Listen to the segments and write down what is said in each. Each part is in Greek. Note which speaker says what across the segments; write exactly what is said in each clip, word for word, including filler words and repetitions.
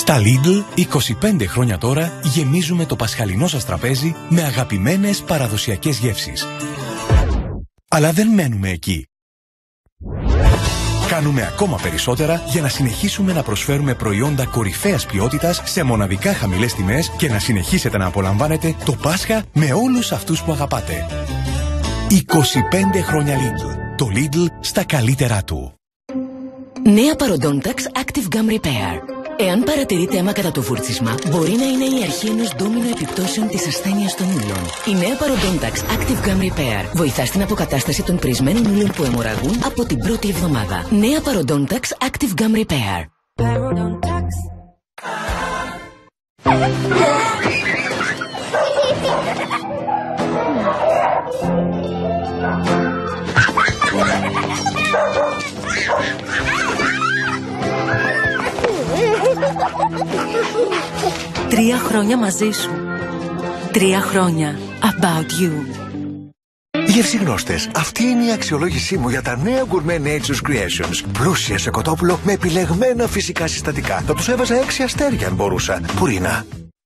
Speaker 1: Στα Lidl, είκοσι πέντε χρόνια τώρα, γεμίζουμε το πασχαλινό σας τραπέζι με αγαπημένες παραδοσιακές γεύσεις. Αλλά δεν μένουμε εκεί. Κάνουμε ακόμα περισσότερα για να συνεχίσουμε να προσφέρουμε προϊόντα κορυφαίας ποιότητας σε μοναδικά χαμηλές τιμές και να συνεχίσετε να απολαμβάνετε το Πάσχα με όλους αυτούς που αγαπάτε. είκοσι πέντε χρόνια Lidl. Το Lidl στα καλύτερά του.
Speaker 2: Νέα Parodontax Active Gum Repair. Εάν παρατηρείτε αίμα κατά το βούρτσισμα, μπορεί να είναι η αρχή ενός ντόμινο επιπτώσεων της ασθένειας των ούλων. Η νέα Parodontax Active Gum Repair βοηθά στην αποκατάσταση των πρισμένων ούλων που αιμορραγούν από την πρώτη εβδομάδα. Νέα Parodontax Active Gum Repair. Parodontax.
Speaker 3: Τρία χρόνια μαζί σου. Τρία χρόνια. About you.
Speaker 4: Γευσιγνώστες, αυτή είναι η αξιολόγησή μου για τα νέα Gourmet Nature's Creations. Πλούσια σε κοτόπουλο με επιλεγμένα φυσικά συστατικά. Θα τους έβαζα έξι αστέρια αν μπορούσα. Πουρίνα.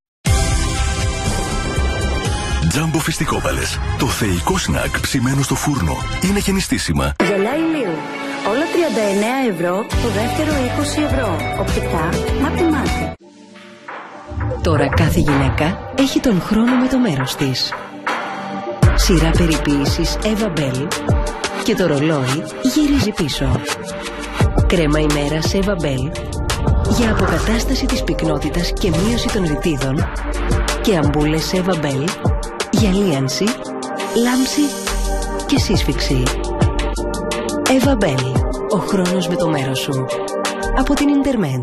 Speaker 5: Τζάμπο φιστικόπαλες. Το θεϊκό σνακ ψημένο στο φούρνο. Είναι γενιστήσιμα.
Speaker 6: Γελά ηλίου. Όλα τριάντα εννέα ευρώ, το δεύτερο είκοσι ευρώ. Οπτικά, μάτι μάτι.
Speaker 3: Τώρα κάθε γυναίκα έχει τον χρόνο με το μέρος της. Σειρά περιποίησης Eva Bell και το ρολόι γυρίζει πίσω. Κρέμα ημέρας Eva Bell για αποκατάσταση της πυκνότητας και μείωση των ρητίδων και αμπούλες Eva Bell για λίανση, λάμψη και σύσφυξη. Eva Bell, ο χρόνος με το μέρος σου. Από την Interment.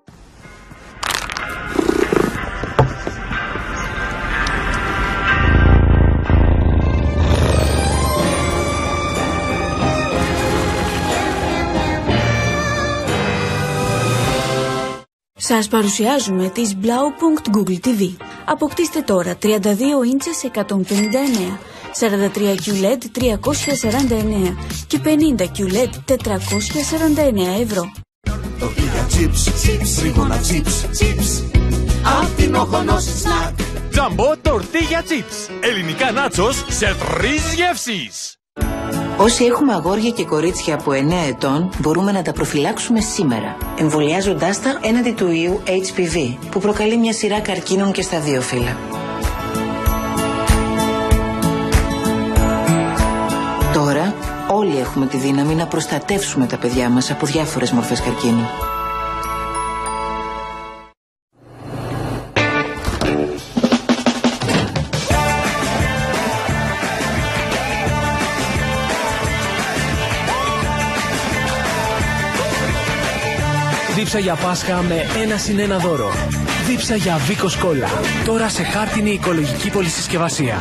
Speaker 7: Σας παρουσιάζουμε τις Blau.Google τι βι. Αποκτήστε τώρα τριάντα δύο ίντσες εκατόν πενήντα εννέα, σαράντα τρία κιου ελ ι ντι τριακόσια σαράντα εννέα και πενήντα κιου ελ ι ντι τετρακόσια σαράντα εννέα ευρώ.
Speaker 8: Τορτίγια chips, chips, τρίγωνα chips, chips. Απ' την οχονόση σνακ.
Speaker 9: Τζαμπό τορτίγια chips. Ελληνικά νάτσος σε τρεις γεύσεις.
Speaker 10: Όσοι έχουμε αγόρια και κορίτσια από εννέα ετών, μπορούμε να τα προφυλάξουμε σήμερα, εμβολιάζοντάς τα έναντι του ιού έιτς πι βι, που προκαλεί μια σειρά καρκίνων και στα δύο φύλλα. Τώρα, όλοι έχουμε τη δύναμη να προστατεύσουμε τα παιδιά μας από διάφορες μορφές καρκίνου.
Speaker 11: Δίψα για Πάσχα με ένα συν ένα δώρο. Δίψα για Βίκος Κόλλα. Τώρα σε χάρτινη οικολογική πολυσυσκευασία.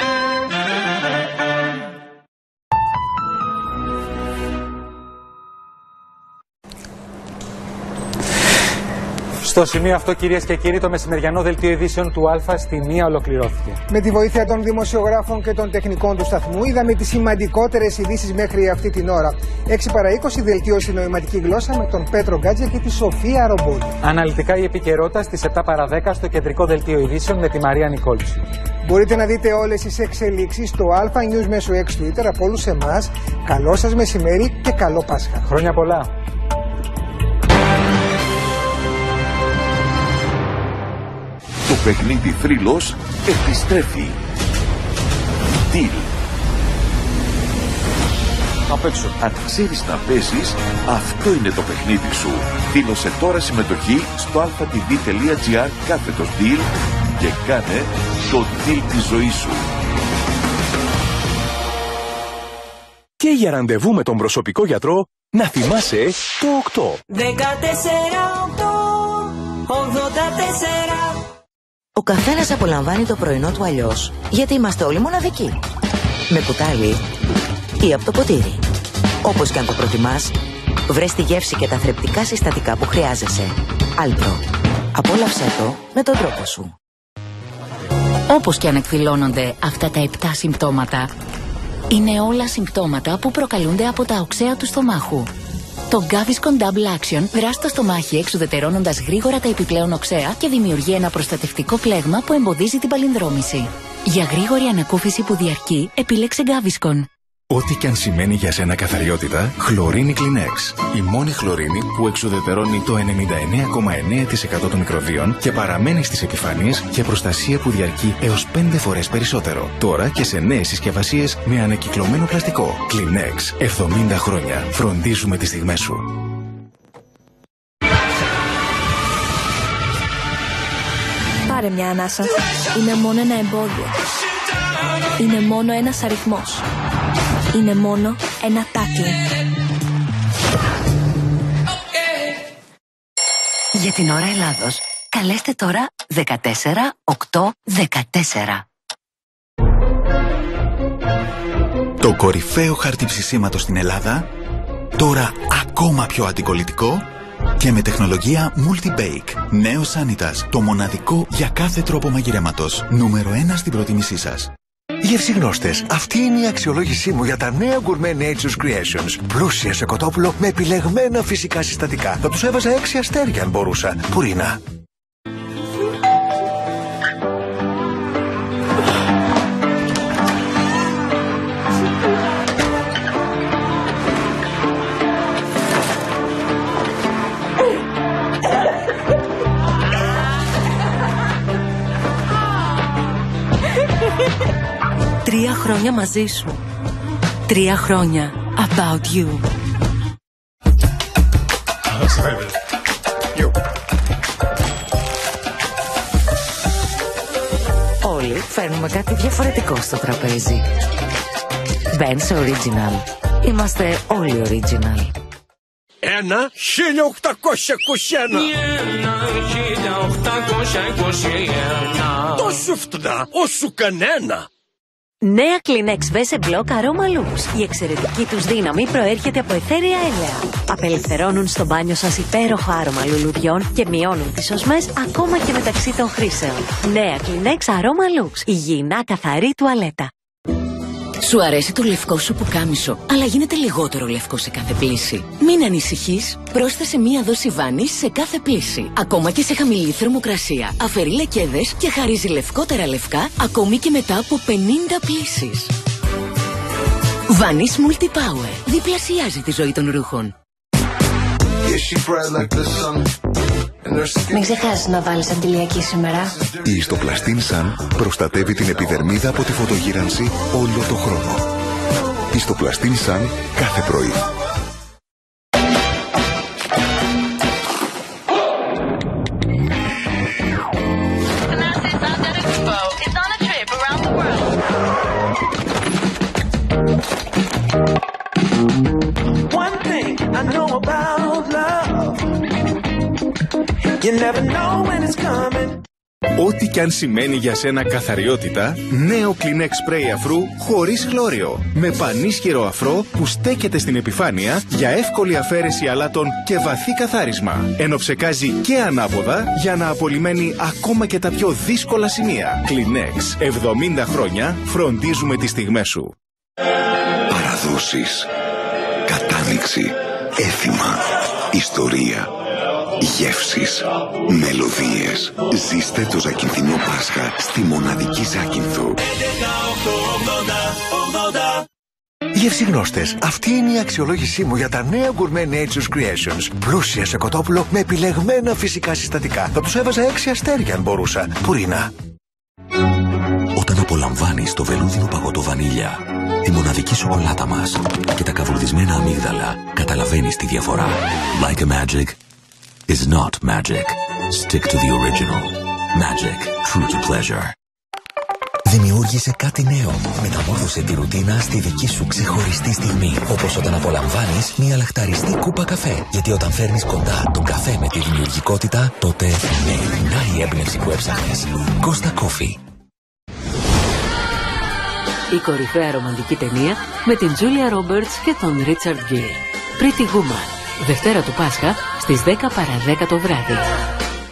Speaker 12: Στο σημείο αυτό, κυρίες και κύριοι, το μεσημεριανό δελτίο ειδήσεων του Α στη μία ολοκληρώθηκε.
Speaker 13: Με τη βοήθεια των δημοσιογράφων και των τεχνικών του σταθμού, είδαμε τις σημαντικότερες ειδήσεις μέχρι αυτή την ώρα. έξι παρά είκοσι δελτίο στη νοηματική γλώσσα με τον Πέτρο Γκάτζα και τη Σοφία Ρομπόλη.
Speaker 12: Αναλυτικά η επικαιρότητα στις επτά παρά δέκα στο κεντρικό δελτίο ειδήσεων με τη Μαρία Νικόλτσι.
Speaker 13: Μπορείτε να δείτε όλες τις εξελίξεις στο Α News μέσω X Twitter από όλους εμάς. Καλό σας μεσημέρι και καλό Πάσχα.
Speaker 12: Χρόνια πολλά.
Speaker 5: Το παιχνίδι θρύλος επιστρέφει. Deal.
Speaker 12: Απ' έξω.
Speaker 5: Αν ξέρεις να παίζεις, αυτό είναι το παιχνίδι σου. Δήλωσε τώρα συμμετοχή στο alphatv.gr κάθετος Deal και κάνε το deal της ζωής σου.
Speaker 1: Και για ραντεβού με τον προσωπικό γιατρό, να θυμάσαι το οκτώ.
Speaker 8: δεκατέσσερα οκτώ ογδόντα τέσσερα.
Speaker 2: Ο καθένας απολαμβάνει το πρωινό του αλλιώς, γιατί είμαστε όλοι μοναδικοί. Με κουτάλι ή από το ποτήρι. Όπως και αν το προτιμάς, βρες τη γεύση και τα θρεπτικά συστατικά που χρειάζεσαι. Άλπρο. Απόλαυσέ το με τον τρόπο σου. Όπως και αν εκδηλώνονται αυτά τα επτά συμπτώματα, είναι όλα συμπτώματα που προκαλούνται από τα οξέα του στομάχου.
Speaker 14: Το Gaviscon Double Action δράσει το στομάχι εξουδετερώνοντας γρήγορα τα επιπλέον οξέα και δημιουργεί ένα προστατευτικό πλέγμα που εμποδίζει την παλινδρόμηση. Για γρήγορη ανακούφιση που διαρκεί, επίλεξε Gaviscon.
Speaker 1: Ό,τι και αν σημαίνει για σένα καθαριότητα, χλωρίνη Kleenex. Η μόνη χλωρίνη που εξουδετερώνει το ενενήντα εννέα κόμμα εννέα τοις εκατό των μικροβίων και παραμένει στις επιφάνειες για προστασία που διαρκεί έως πέντε φορές περισσότερο. Τώρα και σε νέες συσκευασίες με ανακυκλωμένο πλαστικό. Kleenex. εβδομήντα χρόνια. Φροντίζουμε τις στιγμές σου.
Speaker 15: Πάρε μια ανάσα. Είναι μόνο ένα εμπόδιο. Είναι μόνο ένας αριθμός. Είναι μόνο ένα τάκλι.
Speaker 3: Για την ώρα Ελλάδος, καλέστε τώρα δεκατέσσερα οκτώ δεκατέσσερα.
Speaker 16: Το κορυφαίο χαρτί ψησίματος στην Ελλάδα, τώρα ακόμα πιο αντικολλητικό και με τεχνολογία Multi-Bake. Νέο Sanitas, το μοναδικό για κάθε τρόπο μαγειρέματος. Νούμερο ένα στην προτίμησή σας.
Speaker 4: Γευσιγνώστες, αυτή είναι η αξιολόγησή μου για τα νέα Gourmet Nature's Creations. Πλούσια σε κοτόπουλο με επιλεγμένα φυσικά συστατικά. Θα τους έβαζα έξι αστέρια αν μπορούσα. Πουρίνα.
Speaker 3: Τρία χρόνια μαζί σου. Τρία χρόνια. About you.
Speaker 2: Όλοι φέρνουμε κάτι διαφορετικό στο τραπέζι. Ben's Original. Είμαστε όλοι original.
Speaker 9: Ένα χίλια οκτακόσια είκοσι ένα. χίλια οκτακόσια είκοσι ένα. Τόσο φτηνά, όσο κανένα.
Speaker 3: Νέα Kleenex Vese Block Aroma Lux. Η εξαιρετική τους δύναμη προέρχεται από αιθέρια έλαια. Απελευθερώνουν στο μπάνιο σας υπέροχο άρωμα λουλουδιών και μειώνουν τις οσμές ακόμα και μεταξύ των χρήσεων. Νέα Kleenex Aroma Lux. Υγιεινά καθαρή τουαλέτα. Σου αρέσει το λευκό σου πουκάμισο, αλλά γίνεται λιγότερο λευκό σε κάθε πλύση. Μην ανησυχείς. Πρόσθεσε μία δόση βάνης σε κάθε πλύση. Ακόμα και σε χαμηλή θερμοκρασία. Αφαιρεί λεκέδες και χαρίζει λευκότερα λευκά, ακόμη και μετά από πενήντα πλύσεις. Βάνης Multi-Power. Διπλασιάζει τη ζωή των ρούχων.
Speaker 15: Μην ξεχάσεις να βάλεις αντιλιακή σήμερα.
Speaker 4: Η Ιστοπλαστίν Sun προστατεύει την επιδερμίδα από τη φωτογύρανση όλο το χρόνο. Ιστοπλαστίν Sun κάθε πρωί.
Speaker 8: One thing I know about love. You never know when it's coming.
Speaker 1: Ό,τι και αν σημαίνει για σένα καθαριότητα, νέο Kleenex Spray αφρού χωρίς χλώριο. Με πανίσχυρο αφρό που στέκεται στην επιφάνεια για εύκολη αφαίρεση αλάτων και βαθύ καθάρισμα. Ενώ ψεκάζει και ανάποδα για να απολυμμένει ακόμα και τα πιο δύσκολα σημεία. Kleenex. εβδομήντα χρόνια φροντίζουμε τις στιγμές σου.
Speaker 17: Παραδόσεις. Κατάνοιξη. Έθιμα. Ιστορία. Γεύσεις, μελωδίες. Ζήστε το Ζακυνθινό Πάσχα στη μοναδική Ζάκυνθο.
Speaker 4: Γευσιγνώστες, αυτή είναι η αξιολόγησή μου για τα νέα Gourmet Nature's Creations. Πλούσια σε κοτόπουλο με επιλεγμένα φυσικά συστατικά. Θα τους έβαζα έξι αστέρια αν μπορούσα. Πουρίνα.
Speaker 17: Όταν απολαμβάνεις το βελούδινο παγωτό βανίλια, τη μοναδική σοκολάτα μας και τα καβουρδισμένα αμύγδαλα, καταλαβαίνεις τη διαφορά. Like a magic is not magic. Stick to the original. Magic. True to pleasure.
Speaker 18: Δημιούργησε κάτι νέο. Μεταμόρφωσε τη ρουτίνα στη δική σου ξεχωριστή στιγμή. Όπως όταν απολαμβάνεις μια λαχταριστή κούπα καφέ. Γιατί όταν φέρνεις κοντά τον καφέ με τη δημιουργικότητα, τότε ναι, η έμπνευση που έψαχνες. Costa Coffee.
Speaker 3: Η κορυφαία ρομαντική ταινία με την Julia Roberts και τον Richard Gere. Pretty Woman. Δευτέρα του Πάσχα στις δέκα παρά δέκα το βράδυ.